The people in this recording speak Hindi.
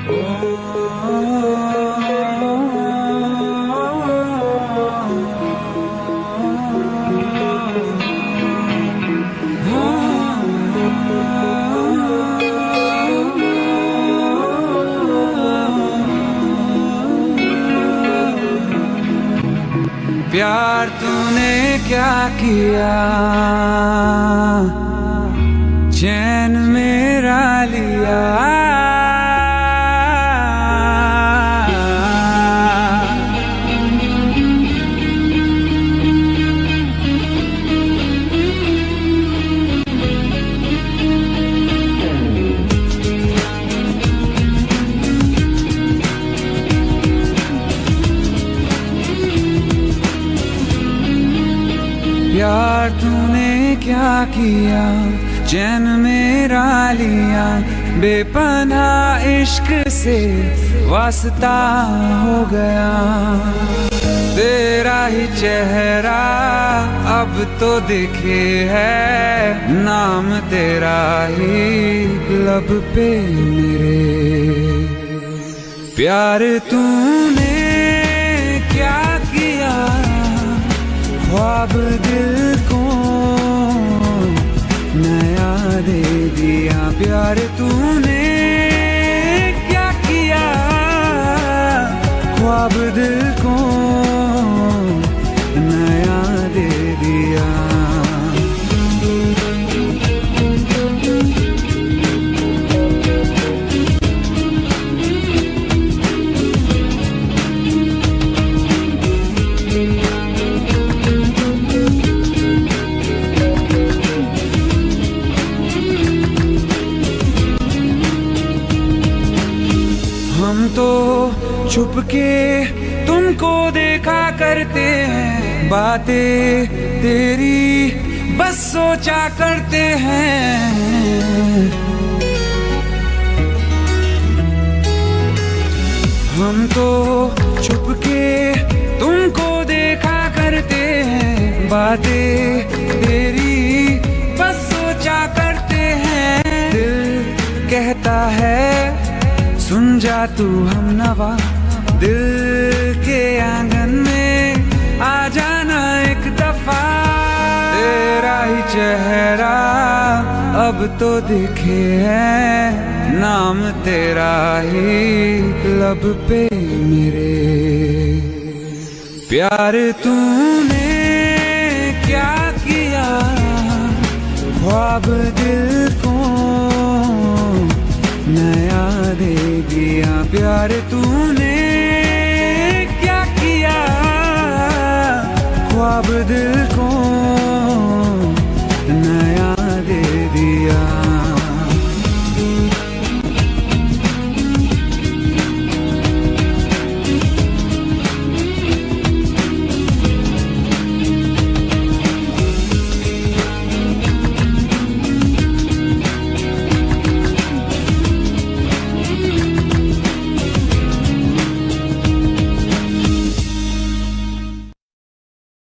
प्यार तूने क्या किया, चैन मेरा लिया। प्यार तूने क्या किया, चैन मेरा लिया। बेपनाह इश्क से वास्ता हो गया, तेरा ही चेहरा अब तो दिखे है, नाम तेरा ही लब पे मेरे। प्यार तूने क्या किया, ख्वाब दिल को नया दे दिया। प्यार तूने क्या किया, ख्वाब दिल को नया दे दिया। हम तो छुप के तुमको देखा करते हैं, बातें तेरी बस सोचा करते हैं। हम तो छुप के तुमको देखा करते हैं, बातें तेरी बस सोचा करते हैं। दिल कहता है सुन जा तू हमनवा, दिल के आंगन में आ जाना एक दफा। तेरा ही चेहरा अब तो दिखे है, नाम तेरा ही लब पे मेरे। प्यार तूने क्या किया, ख्वाब दिल को नया दे दिया। प्यार तू